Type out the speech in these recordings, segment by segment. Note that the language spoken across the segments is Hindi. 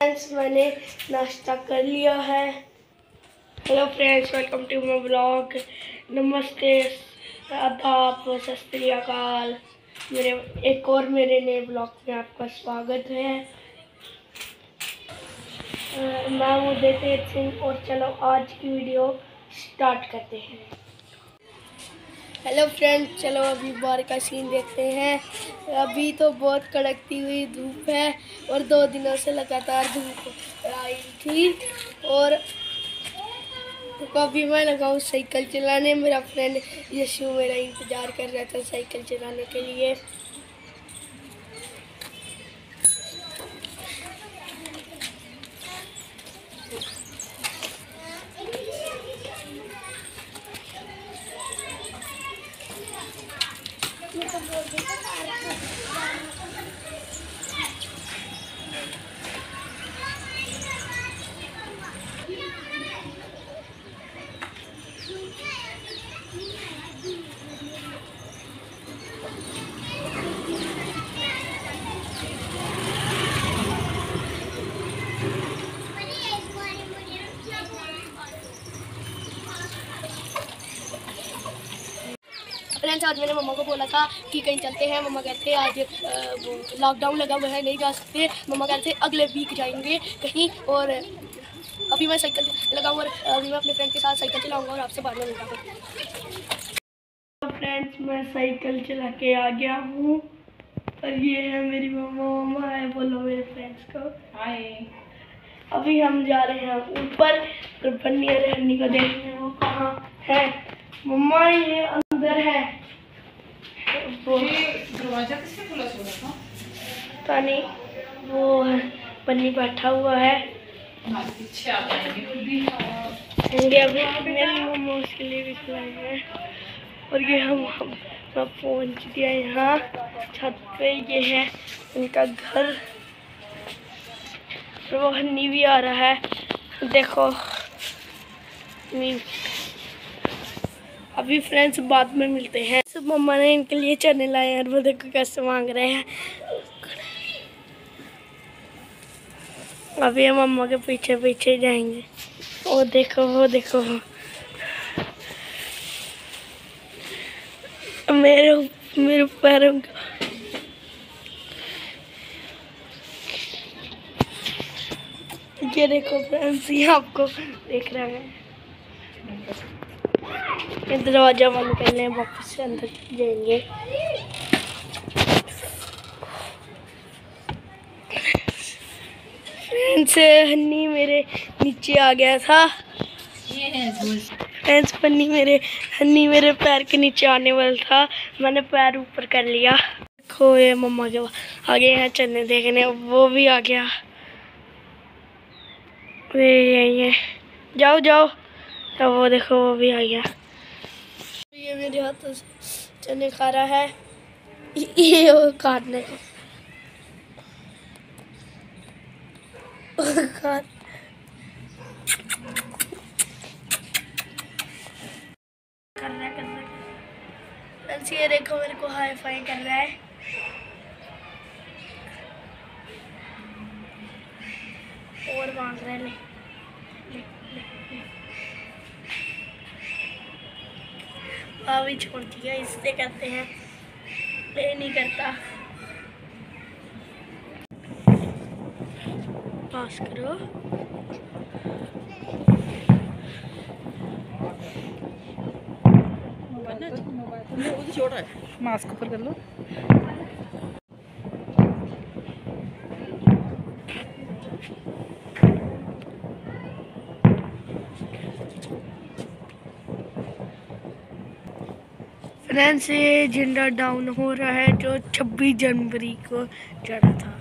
फ्रेंड्स मैंने नाश्ता कर लिया है। Hello friends, welcome to my blog. नमस्ते, आदाब, सत श्री अकाल। मेरे नए ब्लॉग में आपका स्वागत है। मैं हूँ उदय सिंह और चलो आज की वीडियो स्टार्ट करते हैं। हेलो फ्रेंड्स, चलो अभी बाहर का सीन देखते हैं। अभी तो बहुत कड़कती हुई धूप है और 2 दिनों से लगातार धूप आई थी। और अभी मैं लगा हूँ साइकिल चलाने। मेरा फ्रेंड यशु मेरा इंतज़ार कर रहा था साइकिल चलाने के लिए। फ्रेंड्स, आज मैंने मम्मा को बोला था कि कहीं चलते हैं। मम्मा कहते आज लॉकडाउन लगा हुआ है, नहीं जा सकते। मम्मा कहते अगले वीक जाएंगे कहीं। और अभी मैं साइकिल लगाऊँ और अभी मैं अपने फ्रेंड के साथ साइकिल चलाऊँगा और आपसे बाद में मिलता हूँ। फ्रेंड्स, मैं साइकिल चला के आ गया हूँ और ये है मेरी मम्मा। मम्मा है, बोलो मेरे फ्रेंड्स को हाय। अभी हम जा रहे हैं ऊपर और बन्नी और हन्नी को देखने। वो कहाँ है? मम्मा ये अंदर है। वो दरवाजा किसने खुला छोड़ा था? पता नहीं, वो बन्नी बैठा हुआ है। पीछे आ जाएंगे खुद भी। मेरी मम्मा उसके लिए भी खिलाए हैं। और ये हम पहुंच गए यहाँ छत पे। ये है उनका घर। वो हन्नी भी आ रहा है, देखो। अभी फ्रेंड्स बाद में मिलते हैं। सब मम्मा ने इनके लिए चने लाए हैं और वो देखो कैसे मांग रहे हैं। अभी हम मम्मा के पीछे पीछे जाएंगे। वो देखो, वो देखो, मेरे पैरों का। ये देखो फ्रेंड्स, ये आपको देख रहे हैं। दरवाजा बंद कर लें, वापस से अंदर जाएंगे। फ्रेंड्स, हन्नी मेरे नीचे आ गया था। फ्रेंड्स, हन्नी मेरे पैर के नीचे आने वाला था। मैंने पैर ऊपर कर लिया। देखो ये मम्मा के आगे यहाँ चलने देखने, वो भी आ गया। वे यही जाओ जाओ। तो वो देखो वो भी आ गया। ये मेरे हाथों से चने खा रहा है। ये वो काटने को काट करना करना। ये देखो मेरे को हाई फाई कर रहा है। और मांग रहा है, ले ले ले ले। अभी छोड़ दिया, इससे कहते हैं ले नहीं करता। पास करो। छोड़ रहा है, मास्क ऊपर कर लो। फ्रेंड्स, ये झंडा डाउन हो रहा है जो 26 जनवरी को चढ़ा था।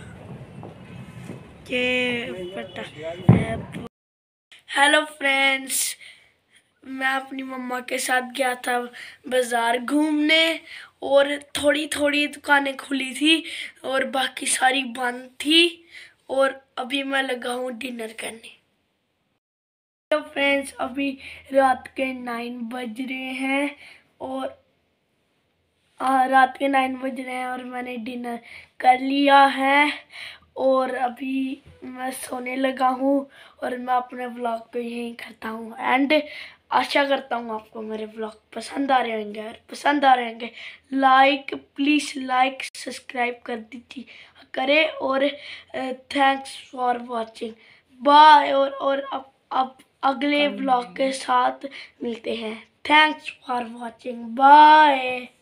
ये पता है। हेलो फ्रेंड्स, मैं अपनी मम्मा के साथ गया था बाज़ार घूमने और थोड़ी थोड़ी दुकानें खुली थी और बाकी सारी बंद थी। और अभी मैं लगा हूँ डिनर करने। हेलो फ्रेंड्स, अभी रात के 9 बज रहे हैं और रात के 9 बज रहे हैं और मैंने डिनर कर लिया है। और अभी मैं सोने लगा हूँ और मैं अपने व्लॉग को यहीं करता हूँ एंड आशा करता हूँ आपको मेरे व्लॉग पसंद आ रहे होंगे। और पसंद आ रहे होंगे प्लीज़ लाइक सब्सक्राइब कर दीजिए करें और थैंक्स फॉर वाचिंग बाय। और अब अगले व्लॉग के साथ मिलते हैं। Thanks for watching bye.